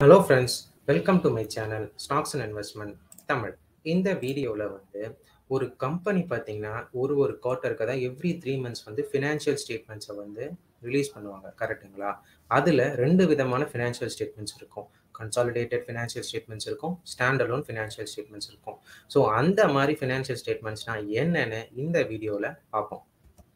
Hello friends, welcome to my channel stocks and investment Tamil. இந்த வீடியோவில் ஒரு கம்பெனி பார்த்தீங்கன்னா ஒரு குவார்ட்டருக்கு தான் எவ்ரி 3 மந்த்ஸ் ஃபினான்ஷியல் ஸ்டேட்மெண்ட்ஸை ரிலீஸ் பண்ணுவாங்க, கரெக்டுங்களா? அதில் 2 விதமான ஃபினான்ஷியல் ஸ்டேட்மெண்ட்ஸ் இருக்கும். கன்சாலிடேட்டட் ஃபினான்ஷியல் ஸ்டேட்மெண்ட்ஸ் இருக்கும், ஸ்டாண்டலோன் ஃபினான்ஷியல் ஸ்டேட்மெண்ட்ஸ் இருக்கும். ஸோ அந்த மாதிரி ஃபினான்ஷியல் ஸ்டேட்மெண்ட்ஸ்னால் என்னென்னு இந்த வீடியோவில் பார்ப்போம்.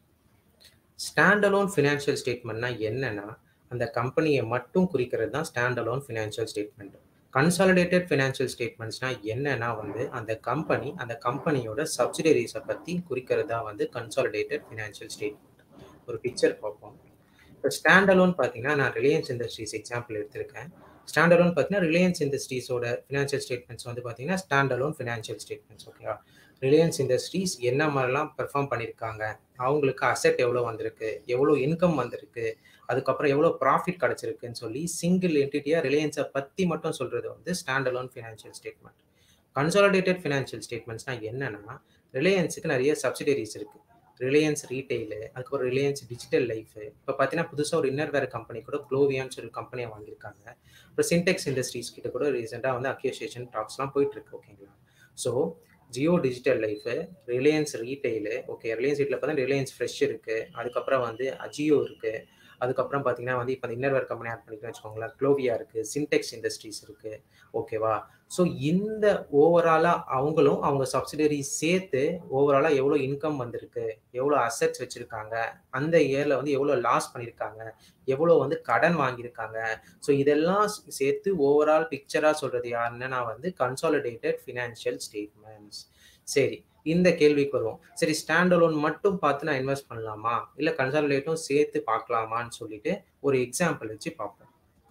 ஸ்டாண்டலோன் ஃபினான்ஷியல் ஸ்டேட்மெண்ட்னா என்னன்னா, அந்த கம்பெனியை மட்டும் குறிக்கிறது தான் standalone financial statement. Consolidated financial ஸ்டேட்மெண்ட்ஸ்னா என்னன்னா அந்த கம்பெனியோட சப்சிடரிஸை பற்றி குறிக்கிறது தான் கன்சாலிடேட்டட் ஃபினான்ஷியல் ஸ்டேட்மெண்ட். ஒரு பிக்சர் பார்ப்போம். இப்போ ஸ்டாண்டலோன் பார்த்தீங்கன்னா, நான் ரிலையன்ஸ் இண்டஸ்ட்ரீஸ் எக்ஸாம்பிள் எடுத்திருக்கேன். ஸ்டாண்டலோன் பார்த்தீங்கன்னா, ரிலையன்ஸ் இண்டஸ்ட்ரீஸோட ஃபினான்ஷியல் ஸ்டேட்மெண்ட்ஸ் பார்த்தீங்கன்னா ஸ்டாண்டலோன் ஃபினான்ஷியல் ஸ்டேட்மெண்ட்ஸ். ஓகேவா? ரிலையன்ஸ் இண்டஸ்ட்ரீஸ் என்ன மாதிரிலாம் பெர்ஃபார்ம் பண்ணியிருக்காங்க, அவங்களுக்கு அசெட் எவ்வளோ வந்திருக்கு, எவ்வளோ இன்கம் வந்திருக்கு, அதுக்கப்புறம் எவ்வளோ ப்ராஃபிட் கிடச்சிருக்குன்னு சொல்லி சிங்கிள் என்டிட்டியாக ரிலையன்ஸை பற்றி மட்டும் சொல்கிறது standalone financial statement. Consolidated financial ஸ்டேட்மெண்ட்ஸ்னால் என்னென்னா, ரிலையன்ஸுக்கு நிறைய சப்சிடரிஸ் இருக்குது. ரிலையன்ஸ் ரீட்டெயிலு, அதுக்கப்புறம் ரிலையன்ஸ் டிஜிட்டல் லைஃபு. இப்போ பார்த்தீங்கன்னா புதுசாக ஒரு இன்னர்வேர் கம்பெனி கூட க்ளோவியான்னு சொல்லி கம்பெனியை வாங்கியிருக்காங்க. அப்புறம் சின்டெக்ஸ் இண்டஸ்ட்ரீஸ் கிட்ட கூட ரீசெண்டாக அக்யூசியேஷன் டாக்ஸ்லாம் போயிட்டுருக்கு. ஓகேங்களா? So Jio digital life, Reliance retail, okay, Reliance retail பார்த்தா ரிலையன்ஸ் ஃப்ரெஷ் இருக்குது, அதுக்கப்புறம் அஜியோ இருக்குது, அதுக்கப்புறம் பார்த்தீங்கன்னா இப்போ அந்த இன்னர்வேர் கம்பெனி ஆட் பண்ணிக்கணும்னு வச்சுக்கோங்களேன், க்ளோவியா இருக்குது, சின்டெக்ஸ் இண்டஸ்ட்ரீஸ் இருக்குது. ஓகேவா? ஸோ இந்த ஓவராலாக அவங்க சப்சிடரிஸ் சேர்த்து ஓவராலாக எவ்வளோ இன்கம் வந்திருக்கு, எவ்வளோ அசெட்ஸ் வச்சுருக்காங்க, அந்த இயரில் எவ்வளோ லாஸ் பண்ணியிருக்காங்க, எவ்வளோ கடன் வாங்கியிருக்காங்க. ஸோ இதெல்லாம் சேர்த்து ஓவரால் பிக்சராக சொல்கிறது யாருன்னா கன்சாலிடேட்டட் ஃபினான்ஷியல் ஸ்டேட்மெண்ட்ஸ். சரி, இந்த கேள்விக்கு வருவோம். சரி, ஸ்டாண்டலோன் மட்டும் பார்த்து நான் இன்வெஸ்ட் பண்ணலாமா, இல்லை கன்சாலிடேட்டும் சேர்த்து பார்க்கலாமான்னு சொல்லிட்டு ஒரு எக்ஸாம்பிள் வச்சு பார்ப்போம்.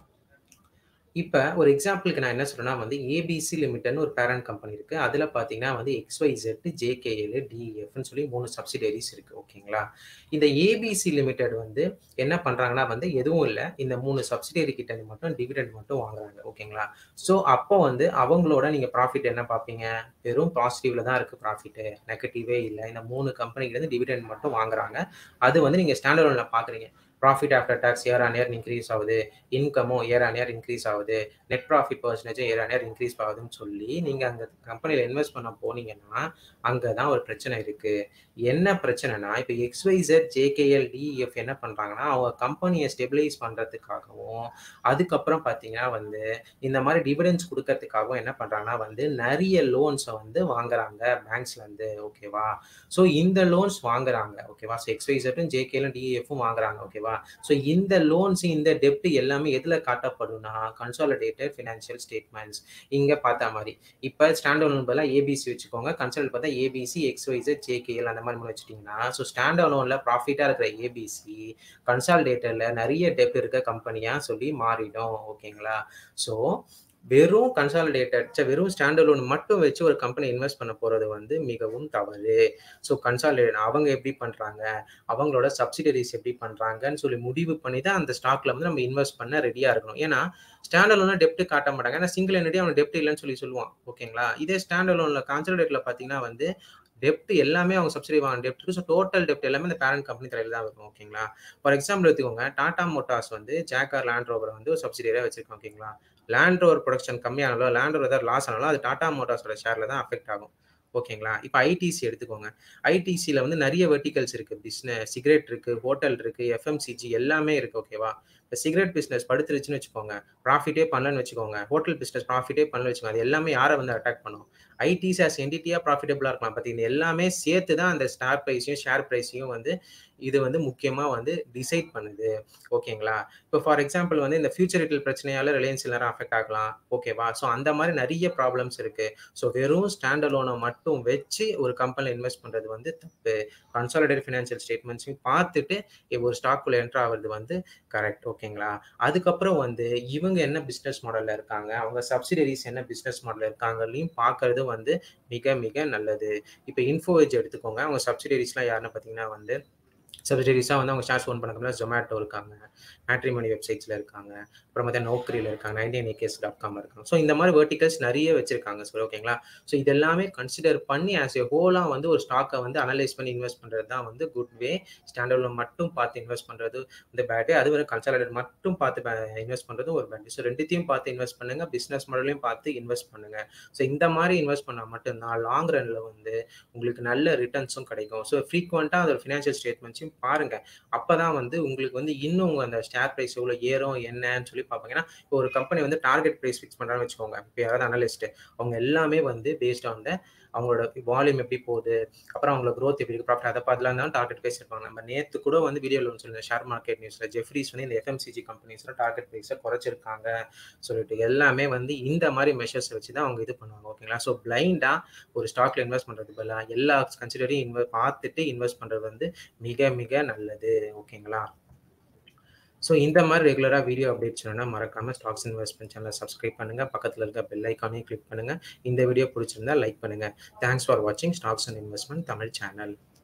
இப்போ ஒரு எக்ஸாம்பிளுக்கு நான் என்ன சொல்றேன்னா ஏபிசி லிமிடெட்னு ஒரு பேரண்ட் கம்பெனி இருக்குது. அதில் பார்த்தீங்கன்னா எக்ஸ்ஒய்செட், ஜேகேஎல், டிஇஎஃப்னு சொல்லி 3 சப்சிடரிஸ் இருக்குது. ஓகேங்களா? இந்த ஏபிசி லிமிடெட் என்ன பண்ணுறாங்கன்னா எதுவும் இல்லை, இந்த 3 சப்சிடரி கிட்ட மட்டும் டிவிடெண்ட் மட்டும் வாங்குறாங்க. ஓகேங்களா? ஸோ அப்போ அவங்களோட நீங்கள் ப்ராஃபிட் என்ன பார்ப்பீங்க? வெறும் பாசிட்டிவ்ல தான் இருக்குது ப்ராஃபிட்டு, நெகட்டிவே இல்லை. இந்த 3 கம்பெனிலேருந்து டிவிடெண்ட் மட்டும் வாங்குறாங்க. அது நீங்கள் ஸ்டாண்டலோனில் பார்க்குறீங்க. Profit after tax year on year increase ஆகுது, இன்கமும் இயர் ஆன் இயர் இன்க்ரீஸ் ஆகுது, நெட் ப்ராஃபிட் பர்சன்டேஜும் இயர் ஆன் இயர் இன்க்ரீஸ் ஆகுதுன்னு சொல்லி நீங்கள் அந்த கம்பெனியில் இன்வெஸ்ட் பண்ண போனீங்கன்னா அங்கே தான் ஒரு பிரச்சனை இருக்குது. என்ன பிரச்சனைனா, இப்போ எக்ஸ்ஒய்செட், ஜேகேஎல், டிஇஎஃப் என்ன பண்ணுறாங்கன்னா, அவங்க கம்பெனியை ஸ்டெபிலைஸ் பண்ணுறதுக்காகவும் அதுக்கப்புறம் பார்த்தீங்கன்னா இந்த மாதிரி டிவிடெண்ட்ஸ் கொடுக்கறதுக்காகவும் என்ன பண்ணுறாங்கன்னா நிறைய லோன்ஸை வாங்குறாங்க பேங்க்ஸ்லேருந்து. ஓகேவா? ஸோ இந்த லோன்ஸ் வாங்குறாங்க. ஓகேவா? ஸோ எக்ஸ்ஒய்செட்டும் ஜேகேஎலும் டிஇஎஃப்பும் வாங்குறாங்க. ஓகேவா? ஸோ இந்த லோன்ஸ், இந்த டெப்ட் எல்லாமே எதுல காட்டப்படும்னா கன்சாலிடேட்டட் ஃபினான்ஷியல் ஸ்டேட்மெண்ட்ஸ். இங்க பார்த்த மாதிரி இப்போ ஸ்டாண்டலோன் பதிலாக ஏபிசி வச்சுக்கோங்க, கன்சாலிடேட் பார்த்தா ஏபிசி, எக்ஸ்ஒய்செட், ஜேகேஎல் அந்த மாதிரி வச்சுட்டீங்கன்னா, ஸோ ஸ்டாண்டலோன்ல ப்ராஃபிட்டா இருக்கிற ஏபிசி கன்சாலிடேட்டட்ல நிறைய டெப்ட் இருக்க கம்பெனியா சொல்லி மாறிடும். ஓகேங்களா? ஸோ வெறும் கன்சாலிடேட்டட், வெறும் ஸ்டாண்டலோன் மட்டும் வச்சு ஒரு கம்பெனி இன்வெஸ்ட் பண்ண போறது மிகவும் தவறு. ஸோ கன்சாலிடேட் அவங்க எப்படி பண்றாங்க, அவங்களோட சப்சிடரிஸ் எப்படி பண்றாங்கன்னு சொல்லி முடிவு பண்ணி தான் அந்த ஸ்டாக்ல நம்ம இன்வெஸ்ட் பண்ண ரெடியா இருக்கணும். ஏன்னா ஸ்டாண்டலோன்ல டெப்ட் காட்ட மாட்டாங்க. ஏன்னா சிங்கிள் என்டிட்டி அவன் டெப்ட் இல்லைன்னு சொல்லி சொல்லுவான். ஓகேங்களா? இதே ஸ்டாண்டலோன்ல கன்சாலிடேட்ல பார்த்தீங்கன்னா டெப்ட் எல்லாமே அவங்க சப்சிடி வாங்க டெப்ட் இருக்கு. ஸோ டோட்டல் டெப்ட் எல்லாமே இந்த பேரண்ட் கம்பெனி தலையில தான் இருக்கும். ஓகேங்களா? ஃபார் எக்ஸாம்பிள் எடுத்துக்கோங்க, Tata Motors Jaguar Land Rover ஒரு சப்சிடியா வச்சிருக்கோம். ஓகேங்களா? லேண்ட் ரோவர் ப்ரொடக்ஷன் கம்மியானாலோ, லேண்ட் ரோவர் ஏதாவது லாஸ் ஆனாலும் அது டாடா மோட்டார்ஸோட ஷேர்ல தான் அஃபெக்ட் ஆகும். ஓகேங்களா? இப்போ ஐடிசி எடுத்துக்கோங்க. ஐடிசியில் நிறைய வெர்டிகல்ஸ் இருக்குது. பிஸ்னஸ், சிகரெட் இருக்குது, ஹோட்டல் இருக்குது, எஃப்எம்சிஜி எல்லாமே இருக்குது. ஓகேவா? இப்போ சிகரெட் பிஸ்னஸ் படுத்துருச்சுன்னு வச்சுக்கோங்க, ப்ராஃபிட்டே பண்ணலன்னு வச்சுக்கோங்க, ஹோட்டல் பிஸ்னஸ் ப்ராஃபிட்டே பண்ணலன்னு வச்சுக்கோங்க, அது எல்லாமே யாரை அட்டாக் பண்ணும்? ஐடிசி ஆஸ் என்டிட்டியாக ப்ராஃபிட்டபிளாக இருக்கலாம். பார்த்தீங்கன்னா எல்லாமே சேர்த்து தான் அந்த ஸ்டாக் ப்ரைஸையும் ஷேர் ப்ரைஸையும் இது முக்கியமாக டிசைட் பண்ணுது. ஓகேங்களா? இப்போ ஃபார் எக்ஸாம்பிள் இந்த ஃபியூச்சரிட்டல் பிரச்சனையால் ரிலையன்ஸ் எல்லாரும் அஃபெக்ட் ஆகலாம். ஓகேவா? ஸோ அந்த மாதிரி நிறைய ப்ராப்ளம்ஸ் இருக்குது. ஸோ வெறும் ஸ்டாண்டலோனை மட்டும் வச்சு ஒரு கம்பெனியில் இன்வெஸ்ட் பண்ணுறது தப்பு. கன்சாலிடேட்டட் ஃபினான்ஷியல் ஸ்டேட்மெண்ட்ஸையும் பார்த்துட்டு ஒரு ஸ்டாக்குள்ள என்ட்ரு ஆகிறது கரெக்ட். ஓகேங்களா? அதுக்கப்புறம் இவங்க என்ன பிஸ்னஸ் மாடலில் இருக்காங்க, அவங்க சப்சிடரிஸ் என்ன பிஸ்னஸ் மாடலில் இருக்காங்களையும் பார்க்கறது மிக மிக நல்லது. இப்போ இன்ஃபோஎட்ஜ் எடுத்துக்கோங்க. அவங்க சப்சிடரிஸ்லாம் யாருன்னு பார்த்தீங்கன்னா சப்சிடரிஸா வந்து அவங்க ஷேர்ஸ் ஓன் பண்ண Zomato இருக்காங்க, மேட்ரிமோனி வெப்சைட்ஸ்ல இருக்காங்க, அப்புறம் பார்த்தீங்கன்னா நௌக்கரில இருக்காங்க, 99acres.com இருக்காங்க. ஸோ இந்த மாரி வெர்டிகல்ஸ் நெறைய வச்சிருக்காங்க. சரி ஓகேங்களா? ஸோ இது எல்லாமே கன்சிடர் பண்ணி ஆஸ் எ ஹோலா வந்து ஒரு ஸ்டாக்க வந்து அனலைஸ் பண்ணி இன்வெஸ்ட் பண்றது தான் வந்து குட் வே. ஸ்டாண்டர்ட்ல மட்டும் பார்த்து இன்வெஸ்ட் பண்றது வந்து பேட். அது ஒரு கன்சாலிடேட் மட்டும் பார்த்து இன்வெஸ்ட் பண்றது ஒரு பேட். ஸோ 2த்தையும் பார்த்து இன்வெஸ்ட் பண்ணுங்க. பிசினஸ் மாடலையும் பார்த்து இன்வெஸ்ட் பண்ணுங்க. ஸோ இந்த மாரி இன்வெஸ்ட் பண்ணா மட்டும் தான் லாங் ரன்ல வந்து உங்களுக்கு நல்ல ரிட்டர்ன்ஸும் கிடைக்கும். ஸோ ஃப்ரீக்வென்ட்டா அதோட ஃபினான்ஷியல் ஸ்டேட்மெண்ட்ஸையும் பாருங்க. அப்பதான் வந்து உங்களுக்கு வந்து இன்னும் அந்த ஷேர் பிரைஸ் எவ்வளோ ஏறும் என்னன்னு சொல்லி பார்ப்பாங்க. ஏன்னா, இப்போ ஒரு கம்பெனி வந்து டார்கெட் பிரைஸ் ஃபிக்ஸ் பண்றாங்கன்னு வச்சுக்கோங்க. இப்போ யாராவது அனலிஸ்ட் அவங்க எல்லாமே வந்து பேஸ்ட் ஆன் அவங்களோட வால்யூம் எப்படி போகுது, அப்புறம் அவங்களோட குரோத் எப்படி இருக்கு, ப்ராஃபிட் அதை பார்த்துலாம் தான் டார்கெட் பிரைஸ் இருப்பாங்க. நம்ம நேத்து கூட வந்து வீடியோல ஒன்று சொல்லியிருந்தேன் ஷேர் மார்க்கெட் நியூஸ்ல ஜெஃப்ரீஸ் வந்து இந்த எஃப்எம்சிஜி கம்பெனிஸ்ல டார்கெட் பிரைஸை குறைச்சிருக்காங்க சொல்லிட்டு எல்லாமே வந்து இந்த மாதிரி மெஷர்ஸ் வச்சு தான் அவங்க இது பண்ணுவாங்க. ஓகேங்களா? ஸோ பிளைண்டா ஒரு ஸ்டாக்ல இன்வெஸ்ட் பண்றது பதிலா எல்லா கன்சிடரையும் பார்த்துட்டு இன்வெஸ்ட் பண்றது வந்து மிக மிக நல்லது. ஓகேங்களா? ஸோ இந்த மாதிரி ரெகுலரா வீடியோ அப்டேட்ஸ் வேணும்னா மறக்காம ஸ்டாக்ஸ் இன்வெஸ்ட்மென்ட் சேனலை சப்ஸ்கிரைப் பண்ணுங்க. பக்கத்துல இருக்க பெல் ஐகானையும் கிளிக் பண்ணுங்க. இந்த வீடியோ பிடிச்சிருந்தா லைக் பண்ணுங்க. தேங்க்ஸ் ஃபார் வாட்சிங் stocks and investment Tamil channel.